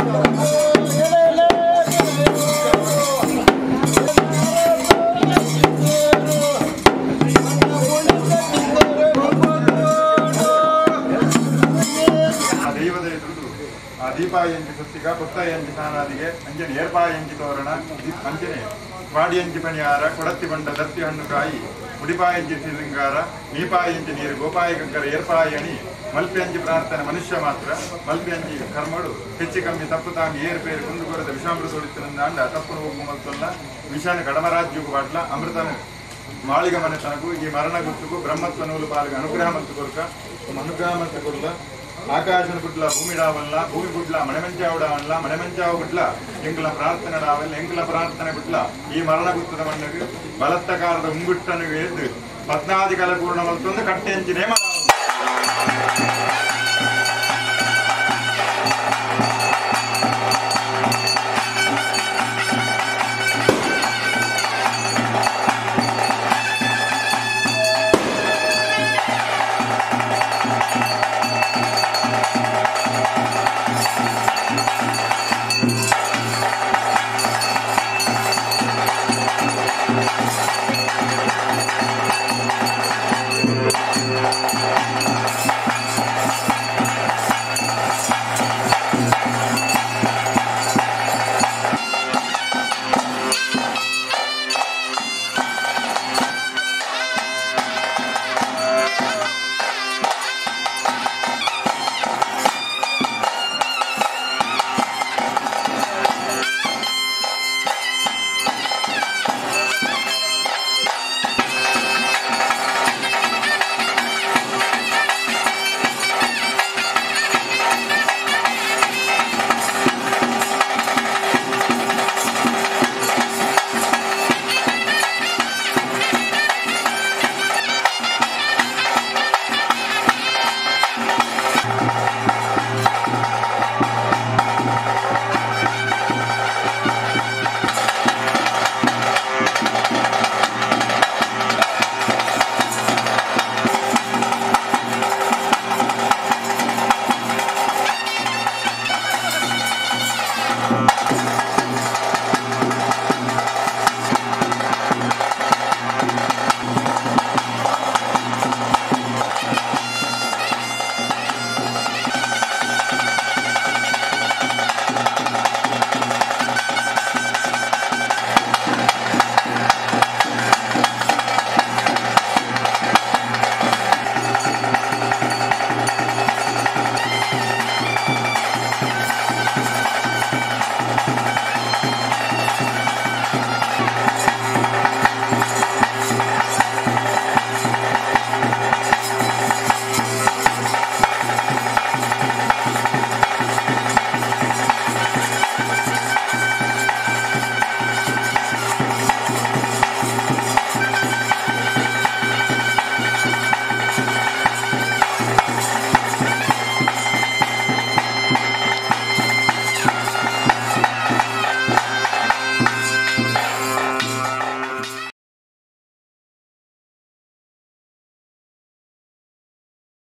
ದೀಪಾಯಂಜಿ ಸುತ್ತಿಗ ಪುತ್ತಾಯಂಜಿ ಸ್ನಾನಾದಿಗೆ ಅಂಜನೆ ಏರ್ಪಾಯಂಜಿ ತೋರಣ ಅಂಜನೆ ವಾಡಿಯಂಜಿ ಪಣಿಯಾರ ಕೊಡತ್ತಿ ಬಂಡ ದತ್ತಿ ಹಣ್ಣು ಕಾಯಿ ಮುಡಿಪಾಯಂಜಿ ಸಿರಿಂಗಾರ ನೀಪಾಯಂಜಿ ನೀರು ಗೋಪಾಯ ಗಂಗರ ಏರ್ಪಾಯಣಿ ಮಲ್ಪೆಂಜಿ ಪ್ರಾರ್ಥನೆ ಮನುಷ್ಯ ಮಾತ್ರ ಮಲ್ಪೆಂಜಿ ಕರ್ಮಡು ಹೆಚ್ಚು ಕಮ್ಮಿ ತಪ್ಪು ತಾಂಗಿ ಏರ್ಪೇರು ಕುಂದುಕೊರದ ವಿಷಾಮೃತ ಹೊಡಿತಿನಿಂದ ಅಂಡ ತಪ್ಪು ಹೋಗು ಮಲ್ತಲ್ಲ ವಿಷಾನ ಕಡಮರಾಜ್ಯಗೂ ಬಾಟ್ಲ ಅಮೃತನ ಮಾಳಿಗ ಮನೆತನಗೂ ಈ ಮರಣಗುತ್ತುಗೂ ಬ್ರಹ್ಮತ್ವ ನೂಲು ಪಾಲಿಗೆ ಅನುಗ್ರಹ ಮತ್ತು ಕೊರಕ ಅನುಗ್ರಹ ಮತ್ತು ಕೊರಲ ಆಕಾಶನ ಗುಡ್ಲ ಭೂಮಿ ಡಾವಲ್ಲ ಭೂಮಿ ಗುಡ್ಲ ಮನೆಮಂಚಾವು ಡಾವಲ್ಲ ಮನೆಮಂಚಾವು ಗುಡ್ಲ ಎಂಕಲ ಪ್ರಾರ್ಥನೆ ಡಾವಲ್ಲ ಎಂಕಲ ಪ್ರಾರ್ಥನೆ ಗುಡ್ಲ ಈ ಮರಣ ಗುತ್ತದ ಮಣ್ಣಗೆ ಬಲತ್ತಕಾರದ ಉಂಗುಟ್ಟನಿಗೆ ಎದ್ದು 14 ಕಾಲ ಪೂರ್ಣ ಮತ್ತೊಂದು ಕಟ್ಟೆಂಚಿ ನೇಮ